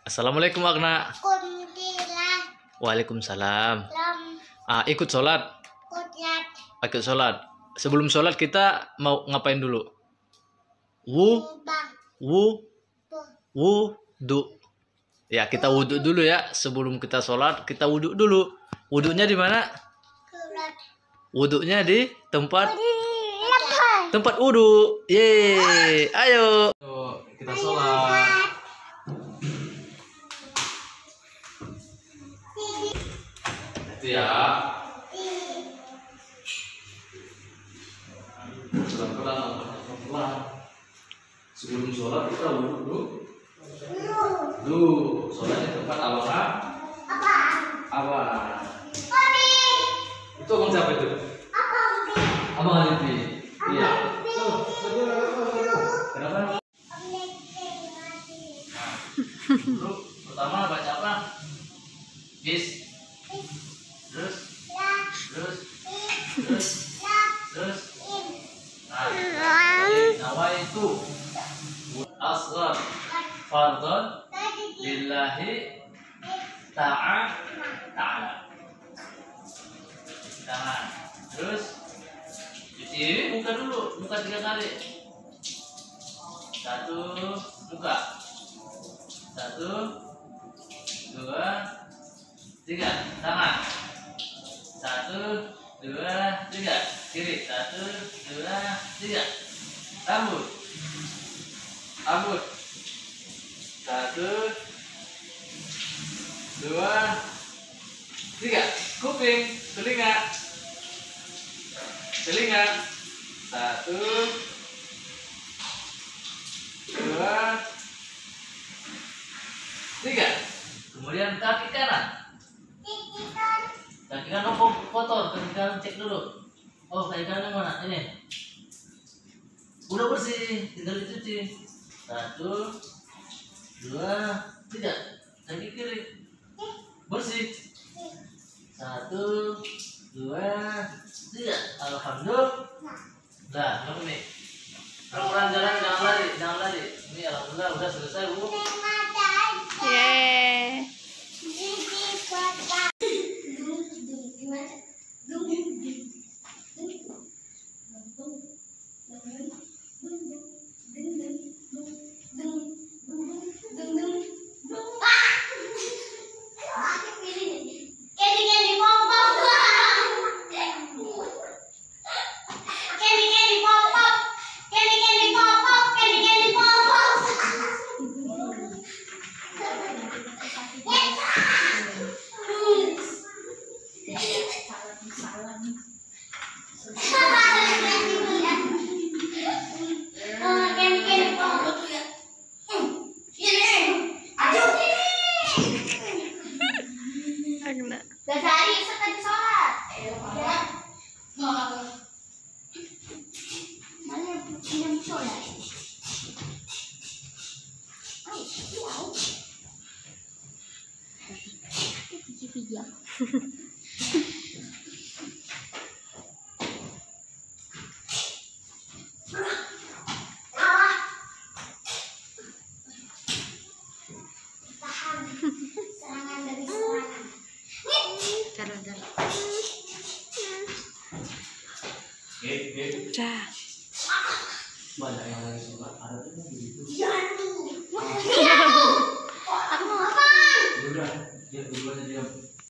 Assalamualaikum Agna. Waalaikumsalam. Ikut sholat. Ikut sholat. Sebelum sholat kita mau ngapain dulu? Wudu. Ya, kita wudhu dulu ya. Sebelum kita sholat, kita wudhu dulu. Wudhunya di mana? Wudhunya di tempat wudhu. Yeay, ayo. Kita sholat. Itu ya. Pelan-pelan. Sebelum sholat kita wudhu dulu. Sholatnya tempat apa? Itu abang siapa itu? Abang Alifi. Iya. Kenapa? Dulu pertama baca apa? Bis. Terus. Nawa itu asghar fardhon lillahi ta'ala. Tangan. Terus cuci muka dulu, muka 3 kali. 1, muka. 1, 2, 3. Tangan. 1, 2, 3. Kiri. 1, 2, 3. Rambut. 1, 2, 3. Kuping, telinga. 1, 2, 3. Kemudian kaki kanan. Kaki kanan kotor, kaki kanan cek dulu. Oh, kaki kanan mana? Ini. Udah bersih, tinggal dicuci. 1, 2, 3. Kaki kiri. Bersih. 1, 2, 3. Alhamdulillah. Nah, ini. Pelan-pelan jalan, jangan lari. Ini alhamdulillah udah selesai, Bu. Yeay. Dari sekali sholat. Mana yang sholat? Video. Serangan dari serangan. Dah. Banyak yang lagi suka ada tuh begitu. Iya tuh. Aku mau apa? Udah, dia duluan diam.